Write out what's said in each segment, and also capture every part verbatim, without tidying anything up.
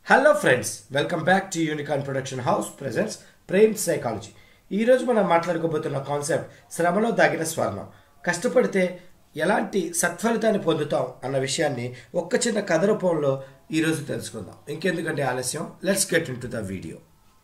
Hello friends, welcome back to Unicorn Production House presents Prem Psychology. ఈ రోజు మనం మాట్లాడుకోబోతున్న concept శ్రమలో దాగిన స్వర్ణం. కష్టపడితే ఎలాంటి సత్ఫలితాన్ని పొందుతాం అన్న విషయాన్ని ఒక్క చిన్న కథ రూపంలో ఈ రోజు తెలుసుకుందాం. ఇంకెందుకంటే ఆలస్యం, let's get into the video.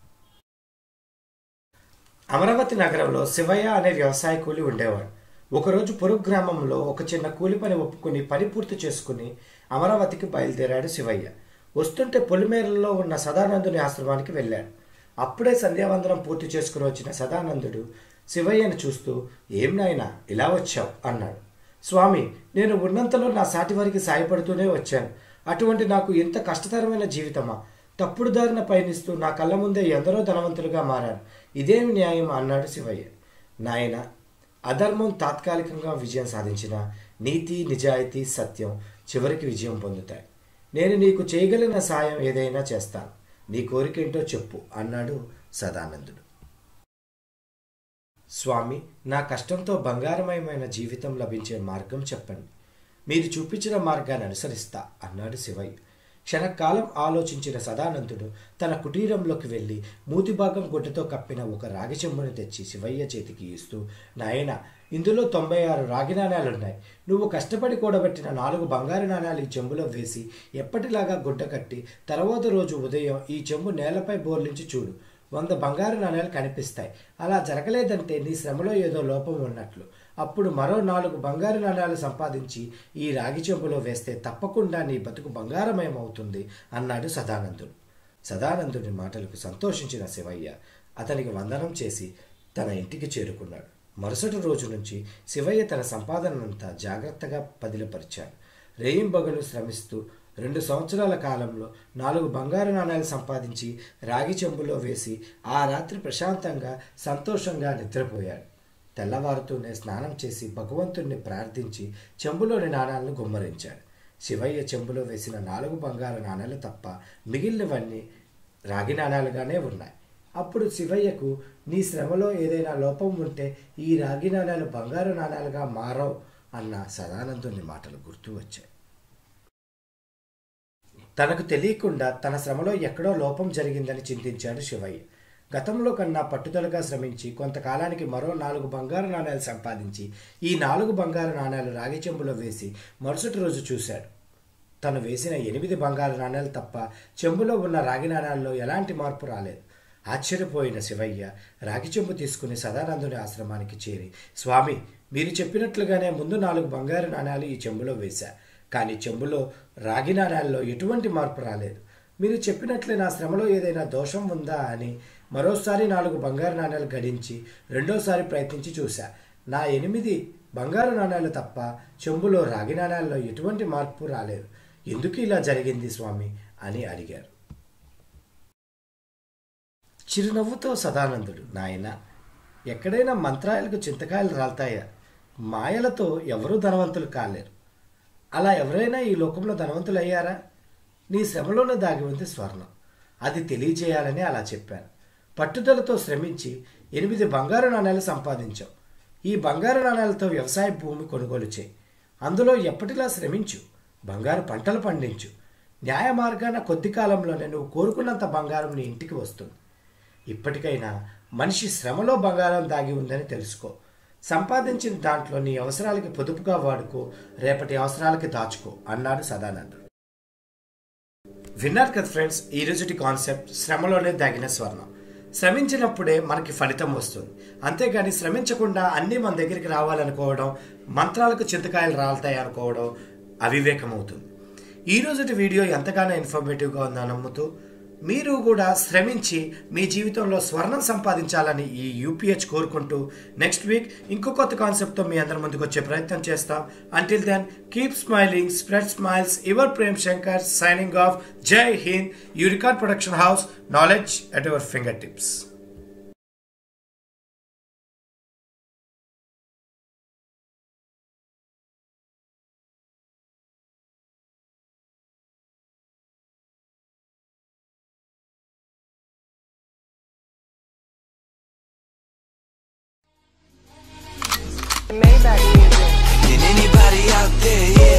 Amaravati నగరంలో శివయ్య అనే వ్యవసాయ కూలి ఉండేవాడు. ఒకరోజు పొరుగు గ్రామంలో ఒక చిన్న కూలి పని ఒప్పుకుని పని పూర్తి చేసుకుని అమరావతికి బయలుదేరాడు శివయ్య. వస్తుంటే పొలిమేరల్లో ఉన్న సదానందుని ఆశ్రమానికి వెళ్ళాడు. అప్పుడే సంధ్యావందనం పూర్తి చేసుకుని వచ్చిన సదానందుడు శివయ్యను చూస్తూ, ఏం నాయనా ఇలా వచ్చావు అన్నాడు. స్వామి, నేను ఉన్నంతలో నా సాటి వారికి సాయపడుతూనే వచ్చాను. అటువంటి నాకు ఇంత కష్టతరమైన జీవితమా? తప్పుడు దారిన పయనిస్తూ నా కళ్ళ ముందే ఎందరో ధనవంతులుగా మారారు. ఇదేమి న్యాయం అన్నాడు శివయ్య. నాయన, అధర్మం తాత్కాలికంగా విజయం సాధించిన నీతి, నిజాయితీ, సత్యం చివరికి విజయం పొందుతాయి. నేను నీకు చేయగలిగిన సాయం ఏదైనా చేస్తాను. నీ కోరికేంటో చెప్పు అన్నాడు సదానందుడు. స్వామి, నా కష్టంతో బంగారమయమైన జీవితం లభించే మార్గం చెప్పండి. మీరు చూపించిన మార్గాన్ని అనుసరిస్తా అన్నాడు శివయ్య. క్షణకాలం ఆలోచించిన సదానందుడు తన కుటీరంలోకి వెళ్ళి మూతిభాగం గుడ్డతో కప్పిన ఒక రాగి చెంబుని తెచ్చి శివయ్య చేతికి ఇస్తూ, నాయన, ఇందులో తొంభై ఆరు రాగి నాణ్యాలున్నాయి. నువ్వు కష్టపడి కూడబెట్టిన నాలుగు బంగారు నాణ్యాలు ఈ చెంబులో వేసి ఎప్పటిలాగా గుడ్డ కట్టి తర్వాత రోజు ఉదయం ఈ చెంబు నేలపై బోర్లించి చూడు. వంద బంగారు నాణ్యాలు కనిపిస్తాయి. అలా జరగలేదంటే నీ శ్రమలో ఏదో లోపం ఉన్నట్లు. అప్పుడు మరో నాలుగు బంగారు నాణ్యాలు సంపాదించి ఈ రాగి చెంబులో వేస్తే తప్పకుండా నీ బతుకు బంగారమయం అవుతుంది అన్నాడు సదానందుడు. సదానందుడి మాటలకు సంతోషించిన శివయ్య అతనికి వందనం చేసి తన ఇంటికి చేరుకున్నాడు. మరుసటి రోజు నుంచి శివయ్య తన సంపాదనంతా జాగ్రత్తగా పదిలపరిచాడు. రేయింబగలు శ్రమిస్తూ రెండు సంవత్సరాల కాలంలో నాలుగు బంగారు నాణ్యాలు సంపాదించి రాగి చెంబులో వేసి ఆ రాత్రి ప్రశాంతంగా సంతోషంగా నిద్రపోయాడు. తెల్లవారుతూనే స్నానం చేసి భగవంతుణ్ణి ప్రార్థించి చెంబులోని నాణ్యాలను గుమ్మరించాడు. శివయ్య చెంబులో వేసిన నాలుగు బంగారు నాణ్యాలు తప్ప మిగిలినవన్నీ రాగి నాణ్యాలుగానే ఉన్నాయి. అప్పుడు శివయ్యకు, నీ శ్రమలో ఏదైనా లోపం ఉంటే ఈ రాగి నాణ్యాలు బంగారు నాణ్యాలుగా మారవు అన్న సదానందుని మాటలు గుర్తు వచ్చాయి. తనకు తెలియకుండా తన శ్రమలో ఎక్కడో లోపం జరిగిందని చింతించాడు శివయ్య. గతంలో కన్నా పట్టుదలగా శ్రమించి కొంతకాలానికి మరో నాలుగు బంగారు నాణ్యాలు సంపాదించి ఈ నాలుగు బంగారు నాణ్యాలు రాగి చెంబులో వేసి మరుసటి రోజు చూశాడు. తను వేసిన ఎనిమిది బంగారు నాణ్యాలు తప్ప చెంబులో ఉన్న రాగి నాణ్యాల్లో ఎలాంటి మార్పు రాలేదు. ఆశ్చర్యపోయిన శివయ్య రాగి చెంబు తీసుకుని సదానందుని ఆశ్రమానికి చేరి, స్వామి, మీరు చెప్పినట్లుగానే ముందు నాలుగు బంగారు నాణ్యాలు ఈ చెంబులో వేశా. కానీ చెంబులో రాగి నాణ్యాల్లో ఎటువంటి మార్పు రాలేదు. మీరు చెప్పినట్లే నా శ్రమలో ఏదైనా దోషం ఉందా అని మరోసారి నాలుగు బంగారు నాణ్యాలు గడించి రెండోసారి ప్రయత్నించి చూశా. నా ఎనిమిది బంగారు నాణ్యాలు తప్ప చెంబులో రాగి నాణ్యాల్లో ఎటువంటి మార్పు రాలేదు. ఎందుకు ఇలా జరిగింది స్వామి అని అడిగారు. చిరునవ్వుతో సదానందుడు, నాయన, ఎక్కడైనా మంత్రాలకు చింతకాయలు రాలుతాయా? మాయలతో ఎవరూ ధనవంతులు కాలేరు. అలా ఎవరైనా ఈ లోకంలో ధనవంతులు అయ్యారా? నీ శ్రమలోనే దాగి ఉంది స్వర్ణం. అది తెలియజేయాలని అలా చెప్పాను. పట్టుదలతో శ్రమించి ఎనిమిది బంగారు నాణ్యాలు సంపాదించావు. ఈ బంగారు నాణ్యాలతో వ్యవసాయ భూమి కొనుగోలు చేయి. అందులో ఎప్పటిలా శ్రమించు. బంగారు పంటలు పండించు. న్యాయ మార్గాన కొద్ది కాలంలోనే నువ్వు కోరుకున్నంత బంగారం నీ ఇంటికి వస్తుంది. ఇప్పటికైనా మనిషి శ్రమలో బంగారం దాగి ఉందని తెలుసుకో. సంపాదించిన దాంట్లో నీ అవసరాలకి పొదుపుగా వాడుకో, రేపటి అవసరాలకి దాచుకో అన్నాడు సదానందుడు. విన్నారు కదా ఫ్రెండ్స్, ఈ రోజుటి కాన్సెప్ట్ శ్రమలోనే దాగిన స్వర్ణం. శ్రమించినప్పుడే మనకి ఫలితం వస్తుంది. అంతేగాని శ్రమించకుండా అన్నీ మన దగ్గరికి రావాలనుకోవడం, మంత్రాలకు చింతకాయలు రాలుతాయి అనుకోవడం అవివేకం అవుతుంది. ఈ రోజుటి వీడియో ఎంతగానో ఇన్ఫర్మేటివ్గా ఉందని నమ్ముతూ మీరు కూడా శ్రమించి మీ జీవితంలో స్వర్ణం సంపాదించాలని ఈ యూపీహెచ్ కోరుకుంటూ నెక్స్ట్ వీక్ ఇంకో కొత్త కాన్సెప్ట్తో మీ అందరి ముందుకు వచ్చే ప్రయత్నం చేస్తాం. Until then, keep smiling, spread smiles. Your Prem Shankar signing off. జై Hind. Unicorn production house, knowledge at your finger tips. Can anybody out there, yeah?